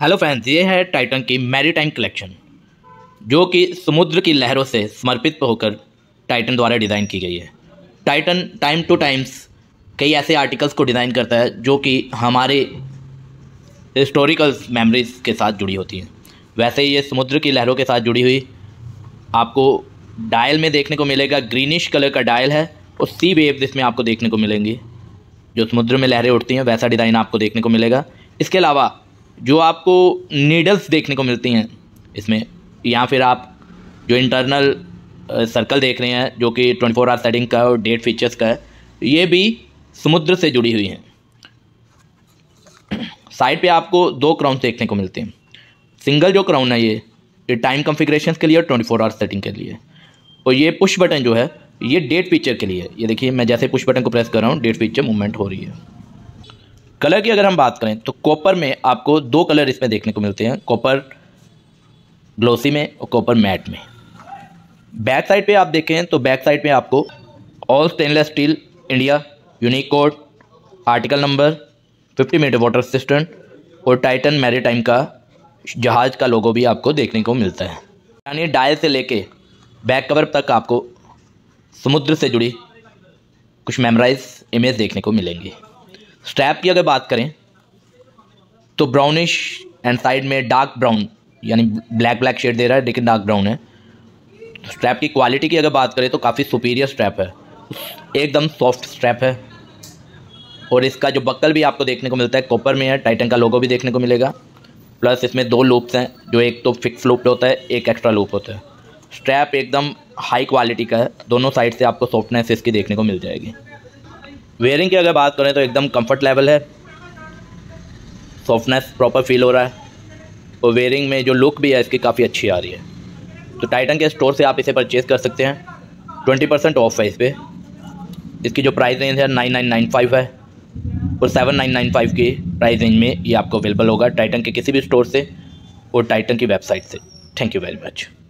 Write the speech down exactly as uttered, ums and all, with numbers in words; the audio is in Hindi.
हेलो फ्रेंड्स, ये है टाइटन की मैरीटाइम कलेक्शन जो कि समुद्र की लहरों से समर्पित होकर टाइटन द्वारा डिज़ाइन की गई है। टाइटन टाइम टू टाइम्स कई ऐसे आर्टिकल्स को डिज़ाइन करता है जो कि हमारे हिस्टोरिकल मेमोरीज के साथ जुड़ी होती हैं। वैसे ही ये समुद्र की लहरों के साथ जुड़ी हुई आपको डायल में देखने को मिलेगा। ग्रीनिश कलर का डायल है और सी वेव्स इसमें आपको देखने को मिलेंगी। जो समुद्र में लहरें उठती हैं वैसा डिज़ाइन आपको देखने को मिलेगा। इसके अलावा जो आपको नीडल्स देखने को मिलती हैं इसमें, या फिर आप जो इंटरनल सर्कल देख रहे हैं जो कि ट्वेंटी फोर आवर सेटिंग का और डेट फीचर्स का है, ये भी समुद्र से जुड़ी हुई हैं। साइड पे आपको दो क्राउन देखने को मिलते हैं। सिंगल जो क्राउन है ये ये टाइम कॉन्फ़िगरेशंस के लिए और ट्वेंटी फोर आवर सेटिंग के लिए, और ये पुश बटन जो है ये डेट फीचर के लिए। ये देखिए, मैं जैसे पुश बटन को प्रेस कर रहा हूँ डेट फीचर मूवमेंट हो रही है। कलर की अगर हम बात करें तो कॉपर में आपको दो कलर इसमें देखने को मिलते हैं, कॉपर ग्लोसी में और कॉपर मैट में। बैक साइड पे आप देखें तो बैक साइड पे आपको all stainless steel India, unique code, article number, fifty metre water resistant और टाइटन मैरीटाइम का जहाज़ का लोगो भी आपको देखने को मिलता है। यानी डायल से लेके बैक कवर तक आपको समुद्र से जुड़ी कुछ मेमोराइज इमेज देखने को मिलेंगी। स्ट्रैप की अगर बात करें तो ब्राउनिश एंड साइड में डार्क ब्राउन, यानी ब्लैक ब्लैक शेड दे रहा है लेकिन डार्क ब्राउन है। स्ट्रैप की क्वालिटी की अगर बात करें तो काफ़ी सुपीरियर स्ट्रैप है, एकदम सॉफ्ट स्ट्रैप है। और इसका जो बक्कल भी आपको देखने को मिलता है कॉपर में है, टाइटन का लोगो भी देखने को मिलेगा। प्लस इसमें दो लूप्स हैं, जो एक तो फिक्स लूप होता है, एक एक्स्ट्रा लूप होता है। स्ट्रैप एकदम हाई क्वालिटी का है, दोनों साइड से आपको सॉफ्टनेस इसकी देखने को मिल जाएगी। वेयरिंग की अगर बात करें तो एकदम कंफर्ट लेवल है, सॉफ्टनेस प्रॉपर फील हो रहा है और वेयरिंग में जो लुक भी है इसकी काफ़ी अच्छी आ रही है। तो टाइटन के स्टोर से आप इसे परचेज़ कर सकते हैं, ट्वेंटी परसेंट ऑफ है इस पर। इसकी जो प्राइस रेंज है नाइन नाइन नाइन फाइव है और सेवन नाइन नाइन फाइव की प्राइस रेंज में ये आपको अवेलेबल होगा टाइटन के किसी भी स्टोर से और टाइटन की वेबसाइट से। Thank you very much.